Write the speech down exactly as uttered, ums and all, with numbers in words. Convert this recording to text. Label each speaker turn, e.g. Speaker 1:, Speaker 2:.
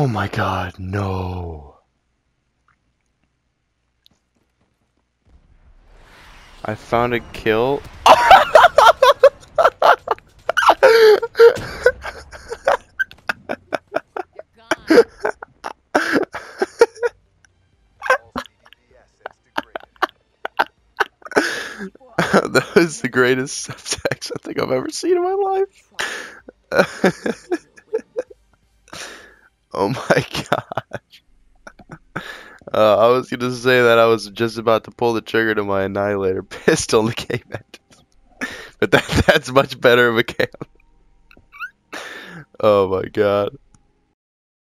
Speaker 1: Oh my god, no. I found a kill. That was the greatest Semtex I think I've ever seen in my life. Oh my gosh. Uh, I was gonna say that I was just about to pull the trigger to my Annihilator pistol and the game ended. But that, that's much better of a cam. Oh my god.